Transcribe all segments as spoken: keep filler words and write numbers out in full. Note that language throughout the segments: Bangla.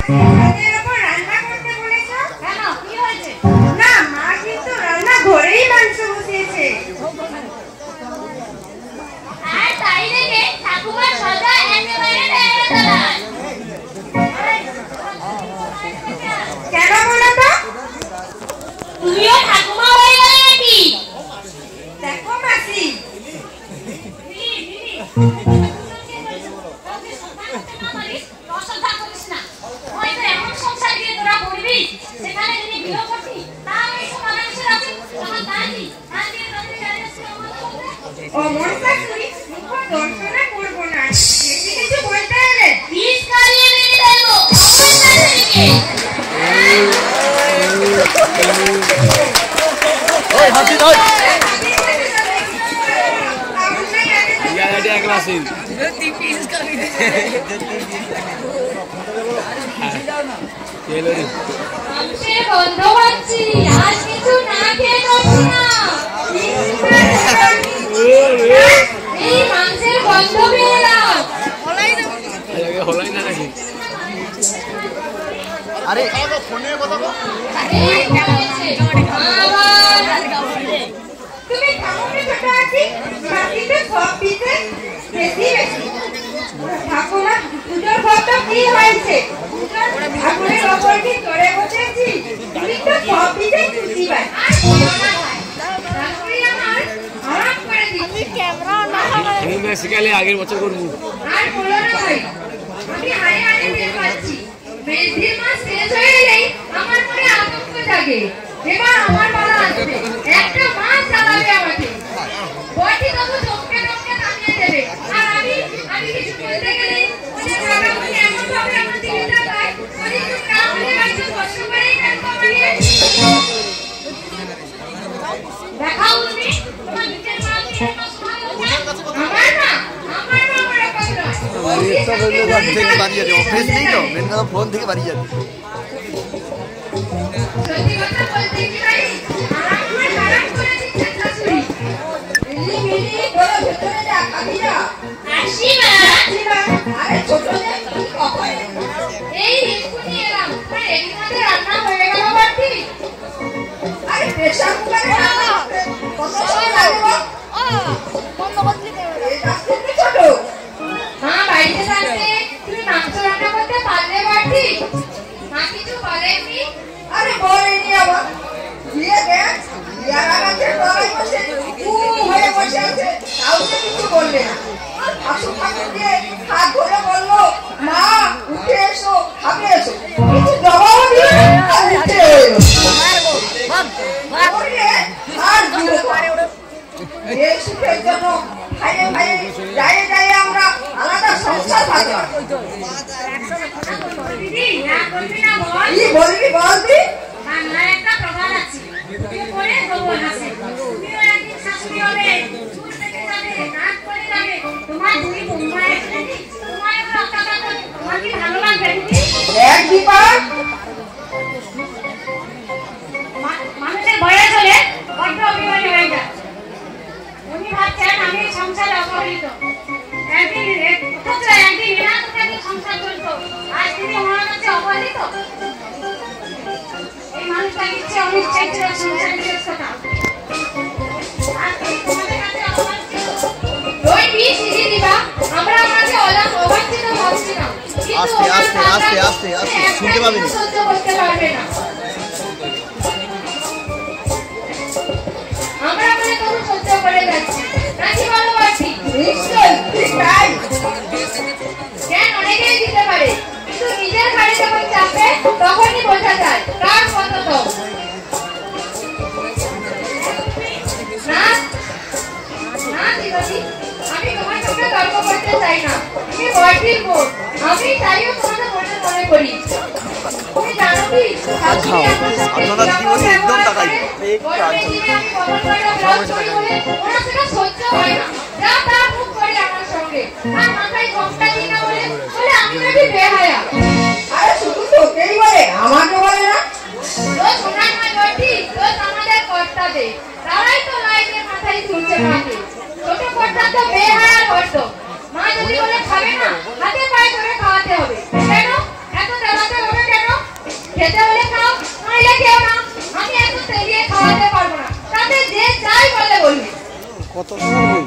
সেই ছাদের উপর রান্না করতে বলেছো কেন? কি হয়েছে? না, মা কিন্তু রান্না ঘরেই মাংস বসিয়েছে। আর তাই দেখে ঠাকুমার সদা একেবারে বেড়াতালায়। কেন বলো তো? তুমিও ঠাকুমা হয়ে গেলে নাকি? দেখো মাসি, অমন শাশুড়ি মুখ দর্শনা করবো না। বেশি কিছু বলতে এলে বিষ খাইয়ে মেরে দেবো আমার শাশুড়িকে। ওই হাসি ওই ইয়া এটা এক ক্লাসিন তুই পিস খাবি দে চলো রে আমসে বন্ধ হচ্ছি আর কিছু না খেয়ে যাচ্ছি না। এই মাংসের গন্ধ পেলাম। হলাই না আরে হলাই না নাকি আরে ফোনে কথা বল এই কেমনছে আবার তুমি ঠাকুরের ছোট আছি বাকিতে সব দিতে বেশি বেশি। ঠাকুমা পুজোর ঘরটা কি হয়েছে? ঠাকুরের ওপর কি চড়ে বসেছি? তুমি তো সব দিতে খুশি পাই। আর বলো না ভাই, শাশুড়ি আমার আরাম করে দিচ্ছি। আমি বেসিক্যালি আগের বছর করব আর বলো না ভাই, আমি হারে হারে বের পাচ্ছি। বৃদ্ধির মাস শেষ হয়ে গেলেই আমার মনে আতঙ্ক জাগে। এবার আমার পালা আসবে, একটা মাস চালাবে আমাকে। বয়টি তবু চমকে চমকে নামিয়ে দেবে। আর আমি আমি কিছু বলতে গেলেই মনে ভাবে উনি এমন ভাবে আমার দিকে তাকায়, যদি চুপ না হলে হয়তো কষ্ট করেই ফেলবো আমাকে। দেখাও তুমি তোমার নিজের মা নিয়ে এত সময় হচ্ছে। আমার না আমার না আমার কথা নয়। এটা বললে বাদ থেকে বাড়ি যাবে অফিস নেই তো মেন কথা ফোন থেকে বাড়ি যাবে সত্যি কথা বলতে কি ভাই, আরাম করে আরাম করে দিচ্ছেন শাশুড়ি। মিলি মিলি বলো ভেতরে যা, খাবি না? আসি মা। আসি না। আরে ছোট যে কি কখন? এই এক্ষুনি এলাম। আর এর মধ্যে রান্না হয়ে গেল বাড়তি। আরে প্রেসার কুকারে রান্না করতে কত সময় লাগে গো? এই শাশুড়ি কি ছোট? মা বাড়িতে থাকতে তুমি মাংস রান্না করতে পারলে বাড়তি? মা কিছু বলেননি? আরে বলেনি আবার। দিয়ে দেখ, ইয়ারা গাছের তলায় বসে উ হয়ে বসে আছে, কাউকে কিছু বললে না। আর শাশু ঠাকুর দিয়ে হাত ধরে বললো, মা উঠে এসো, খাবে এসো। কিছু জবাবও দিল না, আর উঠে এলো। ওরে, আর জুড়ে দাও। এই সুখের জন্য ভাইয়ে ভাইয়ে যায়ে যায়ে আমরা আলাদা সংসার ভাবলাম। দিদি না করবি না বল। কি বলবি বলবি? বাংলায় একটা প্রবাদ আছে, তুমি পরে যৌবন আছে। তুমিও একদিন শাশুড়ি হবে, চুল পেকে যাবে, নাক পড়ে যাবে। তোমার দুই বন্ধু একসাথে তোমার উপর অত্যাচার করবে। তোমার কি ভালো লাগবে দিদি? এক দীপক, মা- মানুষের বয়স হলে বড্ড অভিমানী হয়ে যায়। উনি ভাবছেন আমি সংসারে অপহৃত। একদিন এক- অথচ একদিন এরা তোকে একদিন সংসার চলতো। আজ তিনি ওনার কাছে অপহৃত। এই মানুষটা নিচ্ছে অনিশ্চয় ছিল সংসারের শেষ কথা। আজ তিনি তোমাদের কাছে অপহৃত। ওই বিষ দিদি দিবা, আমরা আমাকে অলাপ অবাঞ্ছিত ভাবছিলাম। কিন্তু আস্তে, ওনার আস্তে, কাকা আস্তে, আস্তে, আস্তে, একটা শুনতে পাবেন। কিছু সহ্য করতে পারবে না। আমরা বলে তবু সহ্য করে যাচ্ছি, নাকি বলো বাড়ছি? নিশ্চয় ঠিক তাই। জ্ঞান অনেকেই দিতে পারে, কিন্তু নিজের ঘাড়ে যখন চাপে তখনই বোঝা যায় কার কত দম। না না দিদি, আমি তোমার সঙ্গে তর্ক করতে চাই না। তুমি বয়সীর বোন, আমি চাইও তোমাদের মনে মনে করি। তুমি জানো কি শাশুড়ি আমার সঙ্গে আপনারা জীবনে একদম তাকাই বলবে কি যে আমি বদল করে ব্লাউজ পরি বলে ওরা সেটা সহ্য হয় না। যা তা মুখ করে আমার সঙ্গে, আর মাথায় ঘোমটা দিই না বলে বলে আমি নাকি বেহায়া। আরে শুধু তোকেই বলে, আমাকে বলে না? রোজ ওনার নয় বটি, রোজ আমাদের কর্তাদের। তারাই তো লাইনের মাথায় তুলছে মাকে। ছোট কর্তা তো বেহায়ার হর্ত। মা যদি বলে খাবে না, হাতে পায়ে ধরে খাওয়াতে হবে। কেন? এত দেওয়াতে হবে কত সময়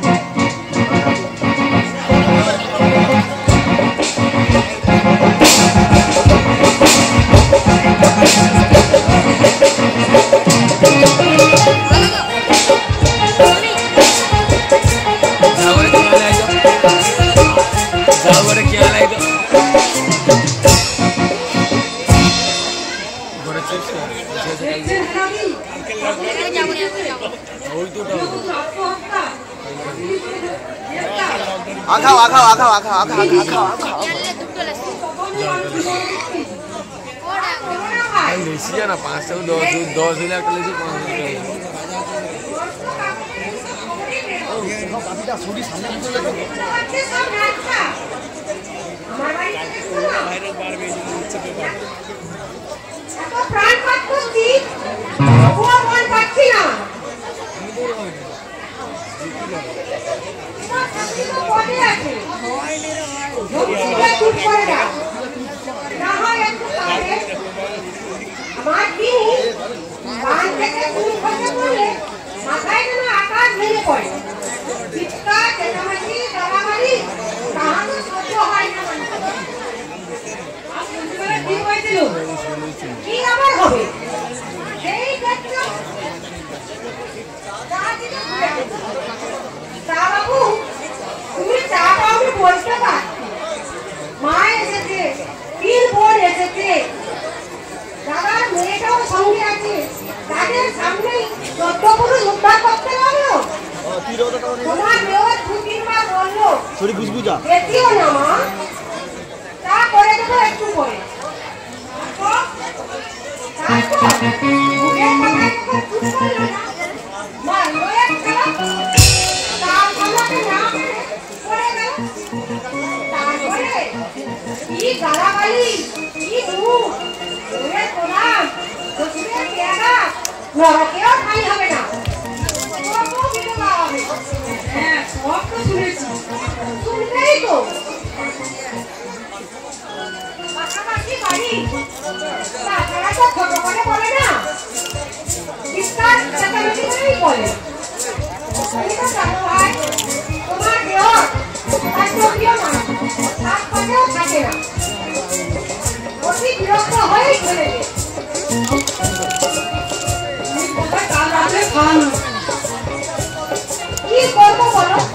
আখাও আখাও আখাও আখাও আখাও আখাও আখাও বেশি না পাঁচটা দশ দশ হলে একটা লেছি পাঁচটা ছুটি সামনে প্রাণ পাচ্ছি না মাথায় যেন আকাশ ভেঙে পড়ে চিৎকার চেঁচামেচি গালাগালি তাহাতে সহ্য হয় না কি হয়েছিল কি আবার হবে সেই ক্ষেত্রে তা বাবু তুমি চাটা আমি বলতে পার মা এসেছে তিন বোন এসেছে দাদার মেয়েটাও সঙ্গে আছে তাদের সামনেই চোদ্দ পুরুষ উদ্ধার করতে পারলো তোমার মেয়ের ছুটির মা বললো দেখিও না মা তা করে দেবো একটু পরে গালাগালি কি মুখ নরকেও ঠাই হবে না হ্যাঁ সব তো শুনেছি শুনলেই তো পাশাপাশি বাড়ি তাছাড়া তো ছোট করে বলে না চিৎকার চেঁচামেচি করেই বলে তুমি তো জানো ভাই তোমার দেহ তার চোখেও না হাত পাতেও থাকে না অতি বিরক্ত হয়েই চলে গে কি করবো বলো